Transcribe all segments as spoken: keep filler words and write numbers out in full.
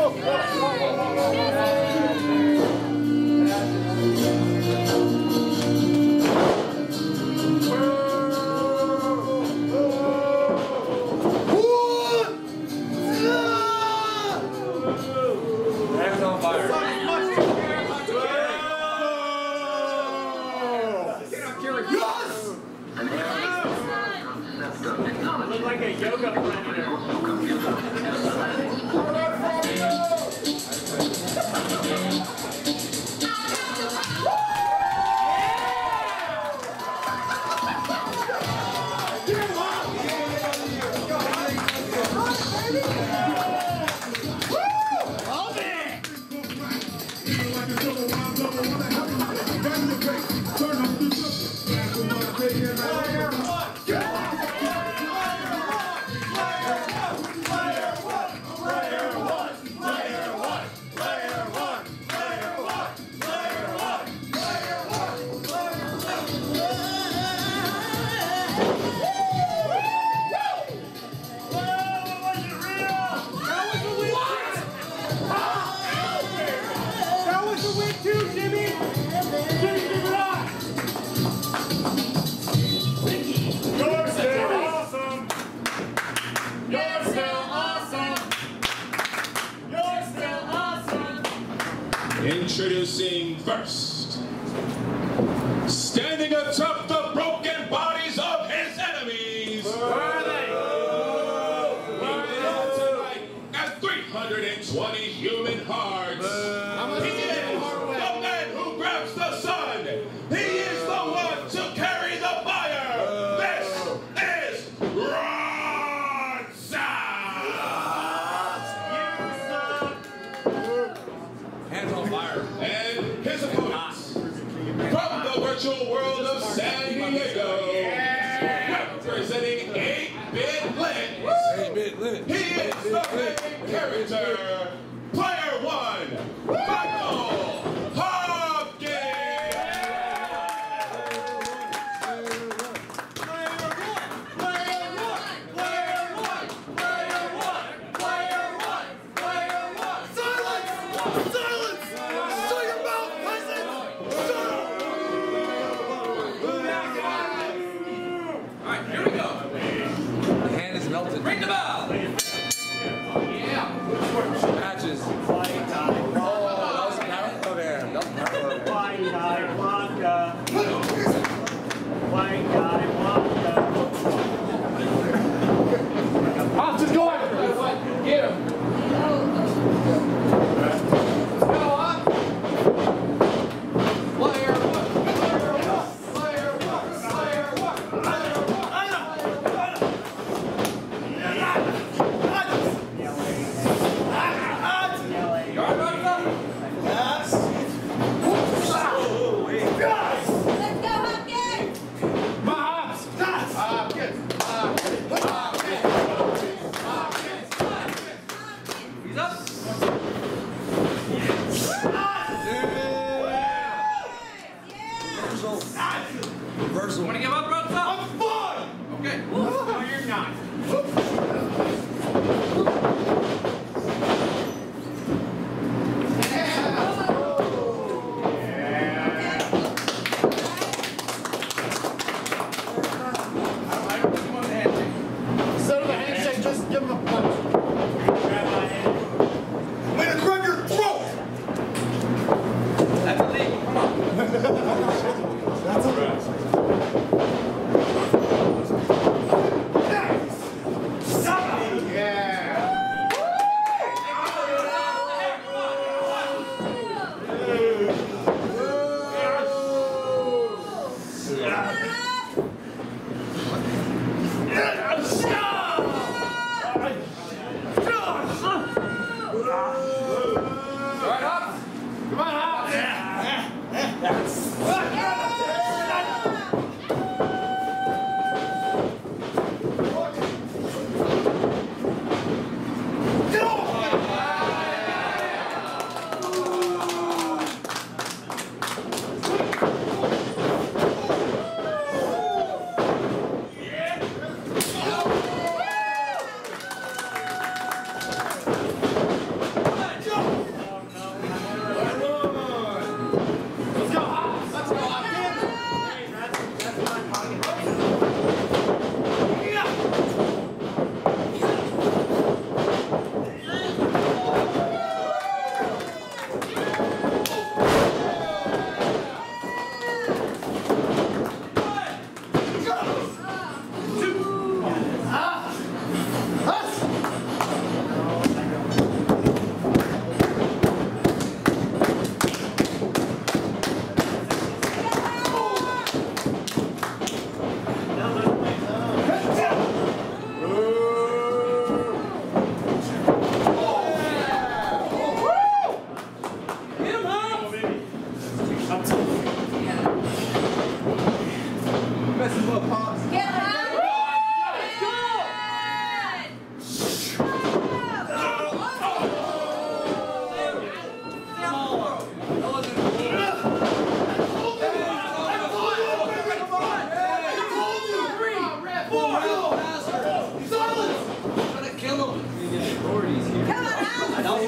Look like a yoga predator. Introducing first, standing atop the broken bodies of his enemies. Where are they? Tonight at three hundred twenty human hearts. He is the man who grabs the sun. He is the one to carry the fire. This is Ron Sound. Hands on fire. And his opponents from the virtual world of San Diego, yeah. Representing eight bit Lit. eight bit Lit. He is the main character, player one, Micheal Hopkins. Player one, player one, player one, player one, player one, player one. Silence! Silence! Shut your mouth, peasant! Shut up! Alright, here we go. The hand is melted. Ring the bell! Yeah! Matches. White die vodka. Oh, that was a pallet over there. White die vodka. White die vodka. Hops is going! Get him! Reversal. Want to give up, bro? I'm fine! Okay. No, you're not. Instead of a handshake, just give him a punch. Grab my hand. I'm gonna grab your throat! That's illegal. Come on. That's a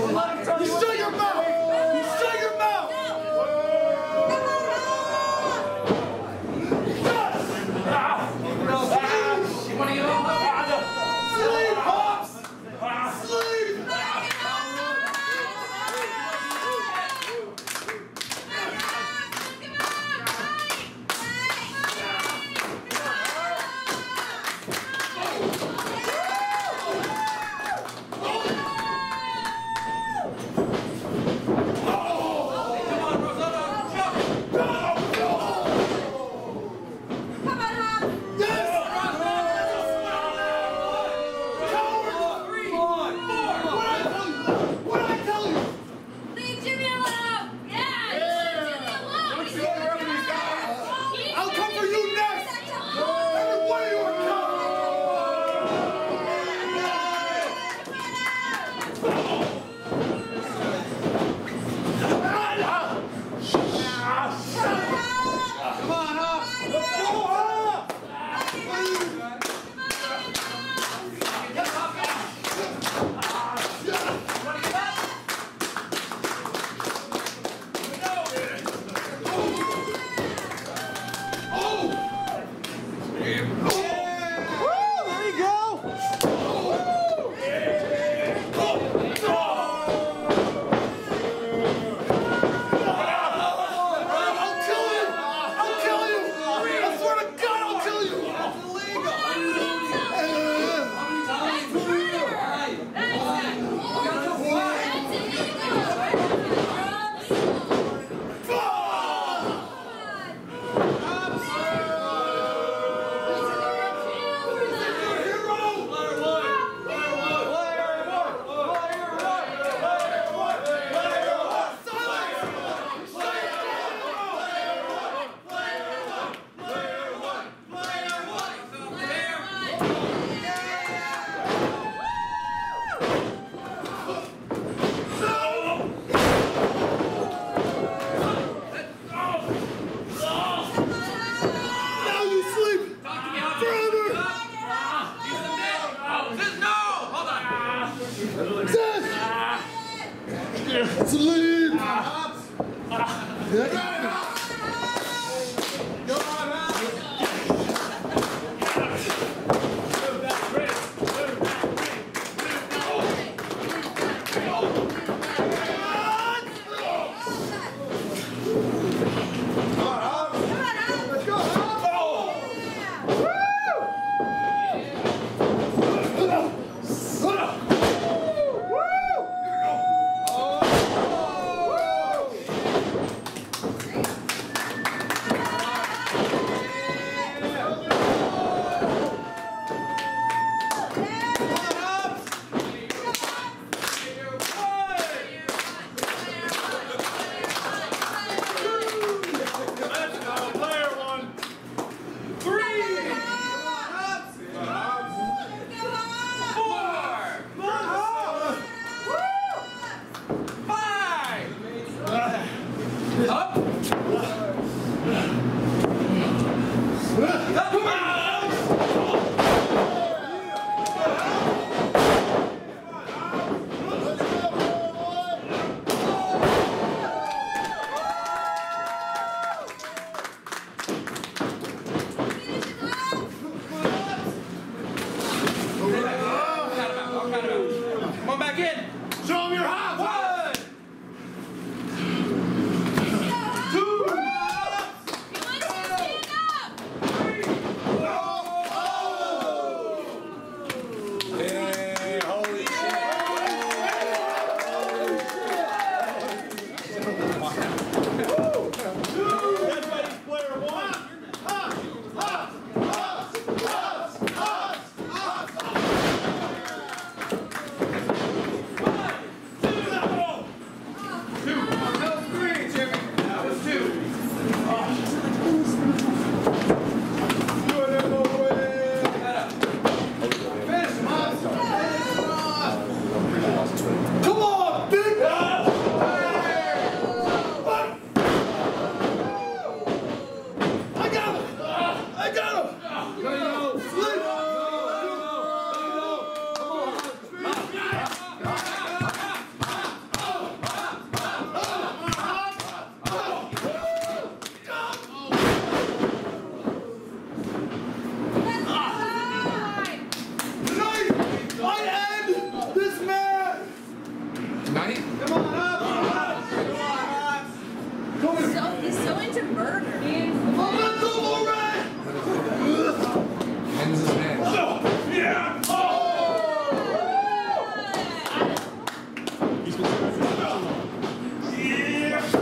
You shut your mouth! You shut your mouth! Sleep, Hops! Sleep! Sleep! a murder. Momentum already! Hands his hands. Yeah! Oh! He's been trying to yeah!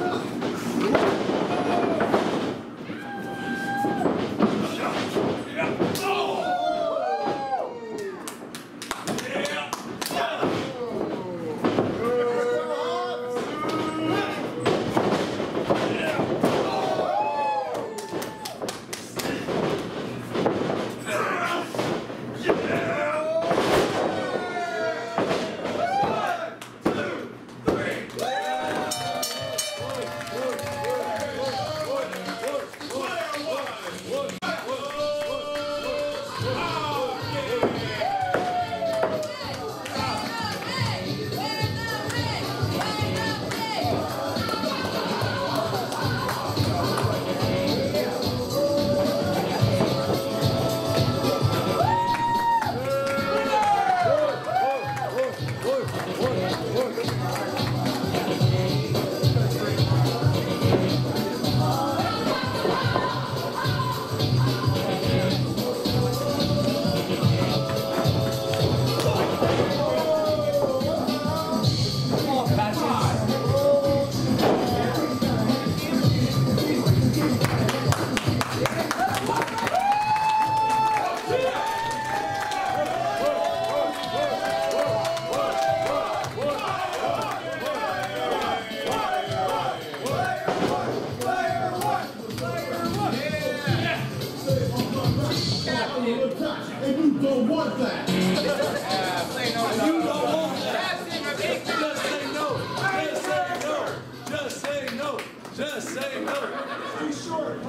And you don't want that. You don't want that. Just say no. Just say no. Just say no. Just say no. Be short.